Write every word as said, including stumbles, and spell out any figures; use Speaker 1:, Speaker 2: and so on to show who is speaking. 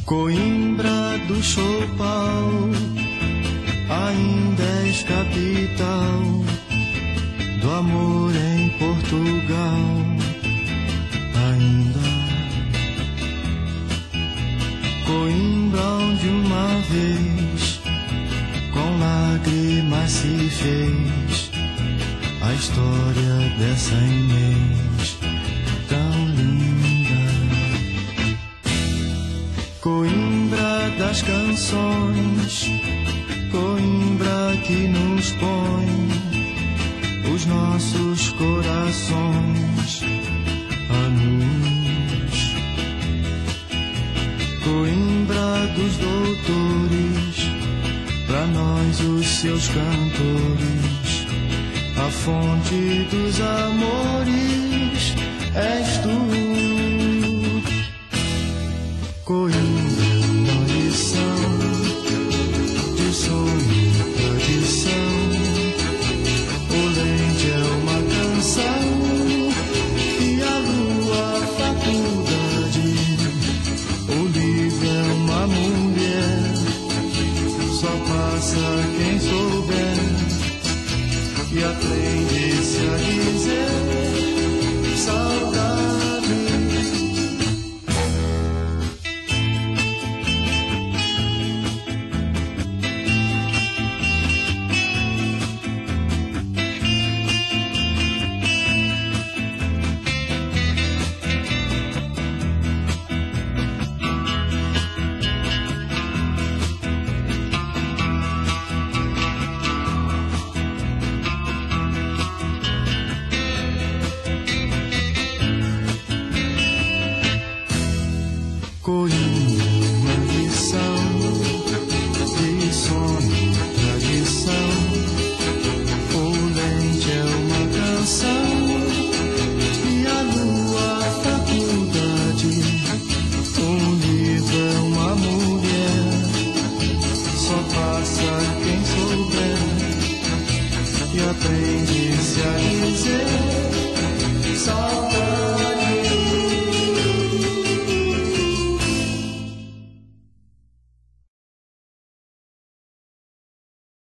Speaker 1: Coimbra do Choupal ainda és capital do amor em Portugal. Ainda Coimbra, onde uma vez com lágrimas se fez a história dessa Inês tão linda. Coimbra das canções, Coimbra que nos põe os nossos corações a luz. Coimbra dos doutores, pra nós os seus cantores, a fonte dos amores és tu. Coimbra é uma lição de sonho e tradição. O lente é uma canção e a lua a faculdade. O livro é uma mulher, só passa quem souber e aprende-se a dizer.